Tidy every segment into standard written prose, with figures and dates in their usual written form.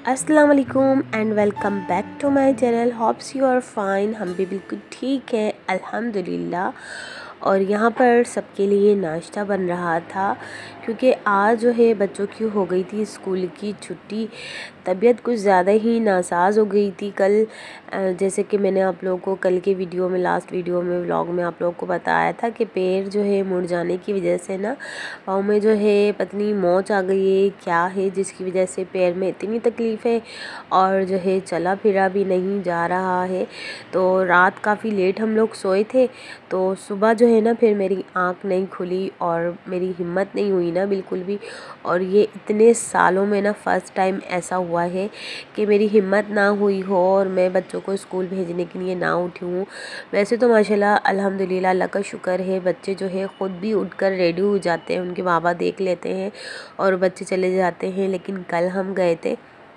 अस्सलाम वालेकुम and welcome back to my channel. Hopes you are fine. हम भी बिल्कुल ठीक है अल्हम्दुलिल्लाह। और यहाँ पर सबके लिए नाश्ता बन रहा था क्योंकि आज जो है बच्चों की हो गई थी स्कूल की छुट्टी। तबीयत कुछ ज़्यादा ही नासाज हो गई थी कल। जैसे कि मैंने आप लोगों को कल के वीडियो में लास्ट वीडियो में व्लॉग में आप लोगों को बताया था कि पैर जो है मुड़ जाने की वजह से ना पाँव में जो है पतली मोच आ गई है क्या है, जिसकी वजह से पैर में इतनी तकलीफ़ है और जो है चला फिरा भी नहीं जा रहा है। तो रात काफ़ी लेट हम लोग सोए थे, तो सुबह जो है ना फिर मेरी आँख नहीं खुली और मेरी हिम्मत नहीं हुई ना बिल्कुल भी। और ये इतने सालों में ना फ़र्स्ट टाइम ऐसा हुआ है कि मेरी हिम्मत ना हुई हो और मैं बच्चों को स्कूल भेजने के लिए ना उठी हूँ। वैसे तो माशाल्लाह अल्हम्दुलिल्लाह अल्लाह का शुक्र है, बच्चे जो है ख़ुद भी उठकर रेडी हो जाते हैं, उनके बाबा देख लेते हैं और बच्चे चले जाते हैं। लेकिन कल हम गए थे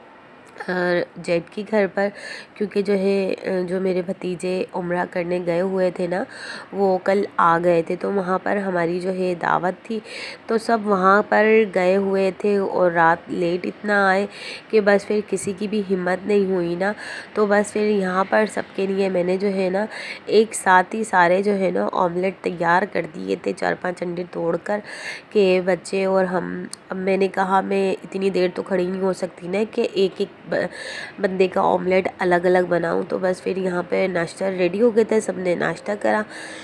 जेठ के घर पर, क्योंकि जो है जो मेरे भतीजे उम्रा करने गए हुए थे ना वो कल आ गए थे, तो वहाँ पर हमारी जो है दावत थी, तो सब वहाँ पर गए हुए थे और रात लेट इतना आए कि बस फिर किसी की भी हिम्मत नहीं हुई ना। तो बस फिर यहाँ पर सबके लिए मैंने जो है ना एक साथ ही सारे जो है ना ऑमलेट तैयार कर दिए थे, 4-5 अंडे तोड़ कर के बच्चे और हम। अब मैंने कहा मैं इतनी देर तो खड़ी नहीं हो सकती ना कि एक एक बंदे का ऑमलेट अलग अलग बनाऊं। तो बस फिर यहाँ पे नाश्ता रेडी हो गया था, सबने नाश्ता करा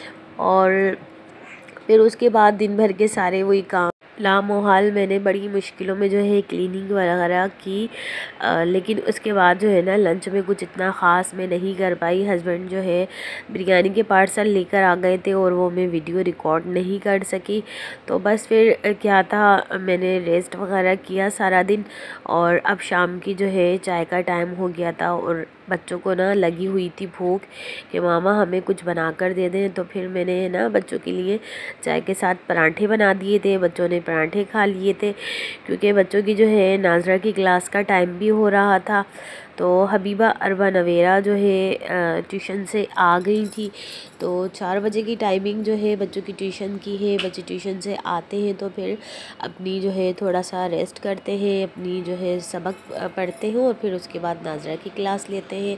और फिर उसके बाद दिन भर के सारे वही काम लामोहाल मैंने बड़ी मुश्किलों में जो है क्लीनिंग वगैरह की। लेकिन उसके बाद जो है ना लंच में कुछ इतना ख़ास मैं नहीं कर पाई। हस्बैंड जो है बिरयानी के पार्सल लेकर आ गए थे और वो मैं वीडियो रिकॉर्ड नहीं कर सकी। तो बस फिर क्या था, मैंने रेस्ट वगैरह किया सारा दिन और अब शाम की जो है चाय का टाइम हो गया था और बच्चों को ना लगी हुई थी भूख कि मामा हमें कुछ बना कर दे दें। तो फिर मैंने ना बच्चों के लिए चाय के साथ पराठे बना दिए थे, बच्चों ने पराठे खा लिए थे क्योंकि बच्चों की जो है नाजरा की क्लास का टाइम भी हो रहा था। तो हबीबा अरबा नवेरा जो है ट्यूशन से आ गई थी, तो 4 बजे की टाइमिंग जो है बच्चों की ट्यूशन की है। बच्चे ट्यूशन से आते हैं तो फिर अपनी जो है थोड़ा सा रेस्ट करते हैं, अपनी जो है सबक पढ़ते हैं और फिर उसके बाद नाजरा की क्लास लेते हैं।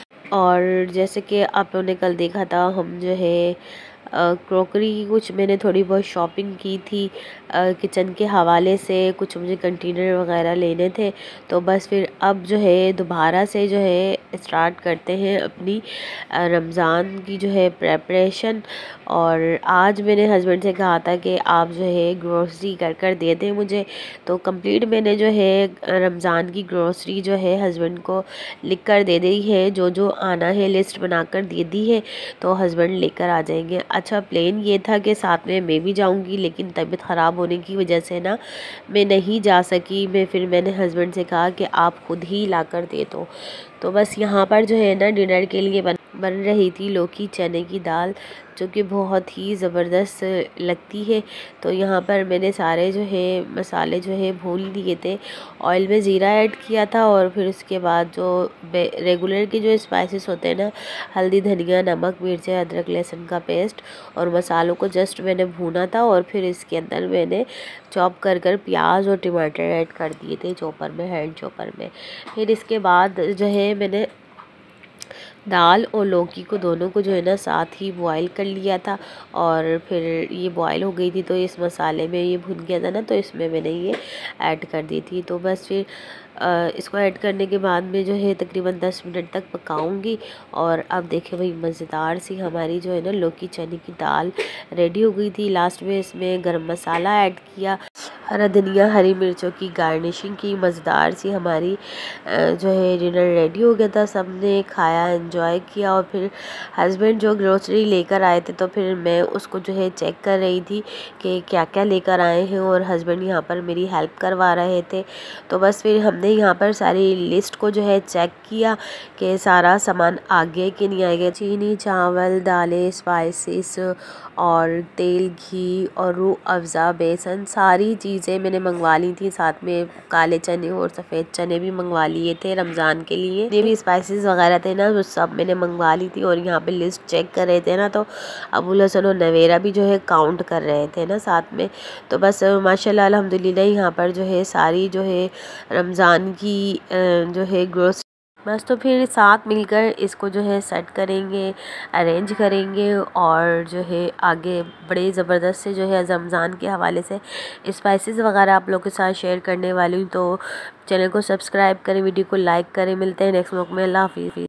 और जैसे कि आप लोगों ने कल देखा था, हम जो है क्रॉकरी की कुछ मैंने थोड़ी बहुत शॉपिंग की थी किचन के हवाले से, कुछ मुझे कंटेनर वगैरह लेने थे। तो बस फिर अब जो है दोबारा से जो है स्टार्ट करते हैं अपनी रमज़ान की जो है प्रेपरेशन। और आज मैंने हस्बैंड से कहा था कि आप जो है ग्रोसरी कर कर दे दें मुझे। तो कंप्लीट मैंने जो है रमज़ान की ग्रोसरी जो है हस्बैंड को लिख कर दे दी है, जो जो आना है लिस्ट बनाकर दे दी है, तो हस्बैंड लेकर आ जाएंगे। अच्छा प्लान ये था कि साथ में मैं भी जाऊंगी, लेकिन तबीयत ख़राब होने की वजह से ना मैं नहीं जा सकी। फिर मैंने हस्बैंड से कहा कि आप खुद ही ला कर दे दो। तो बस यहाँ पर जो है ना डिनर के लिए बन रही थी लौकी चने की दाल, जो कि बहुत ही ज़बरदस्त लगती है। तो यहाँ पर मैंने सारे जो है मसाले जो है भून लिए थे, ऑयल में ज़ीरा ऐड किया था और फिर उसके बाद जो रेगुलर के जो स्पाइसेस होते हैं ना, हल्दी धनिया नमक मिर्च अदरक लहसुन का पेस्ट और मसालों को जस्ट मैंने भूना था और फिर इसके अंदर मैंने चॉप कर कर प्याज और टमाटर ऐड कर दिए थे चॉपर में, हैंड चॉपर में। फिर इसके बाद जो है मैंने दाल और लौकी को दोनों को जो है ना साथ ही बॉयल कर लिया था और फिर ये बॉयल हो गई थी तो इस मसाले में ये भुन गया था ना, तो इसमें मैंने ये ऐड कर दी थी। तो बस फिर इसको ऐड करने के बाद में जो है तकरीबन 10 मिनट तक पकाऊंगी। और अब देखे भाई मज़ेदार सी हमारी जो है ना लौकी चने की दाल रेडी हो गई थी। लास्ट में इसमें गरम मसाला ऐड किया, हरा धनिया हरी मिर्चों की गार्निशिंग की, मज़ेदार सी हमारी जो है डिनर रेडी हो गया था। सब ने खाया एंजॉय किया और फिर हस्बैंड जो ग्रोसरी लेकर आए थे तो फिर मैं उसको जो है चेक कर रही थी कि क्या क्या लेकर आए हैं और हस्बैंड यहाँ पर मेरी हेल्प करवा रहे थे। तो बस फिर हमने यहाँ पर सारी लिस्ट को जो है चेक किया कि सारा सामान आ गया कि नहीं आ गया। चीनी चावल दालें स्पाइसेस और तेल घी और रूह अफ़ज़ा बेसन सारी चीज़ चीज़ें मैंने मंगवा ली थी, साथ में काले चने और सफ़ेद चने भी मंगवा लिए थे रमज़ान के लिए। ये भी स्पाइसेस वगैरह थे ना, वो सब मैंने मंगवा ली थी। और यहाँ पे लिस्ट चेक कर रहे थे ना, तो अबुल हसन और नवेरा भी जो है काउंट कर रहे थे ना साथ में। तो बस माशाल्लाह अल्हम्दुलिल्लाह यहाँ पर जो है सारी जो है रमज़ान की जो है ग्रोस बस। तो फिर साथ मिलकर इसको जो है सेट करेंगे, अरेंज करेंगे और जो है आगे बड़े ज़बरदस्त से जो है रमज़ान के हवाले से स्पाइसेस वगैरह आप लोगों के साथ शेयर करने वाली हूँ। तो चैनल को सब्सक्राइब करें, वीडियो को लाइक करें। मिलते हैं नेक्स्ट व्लॉग में। अल्लाह हाफिज़।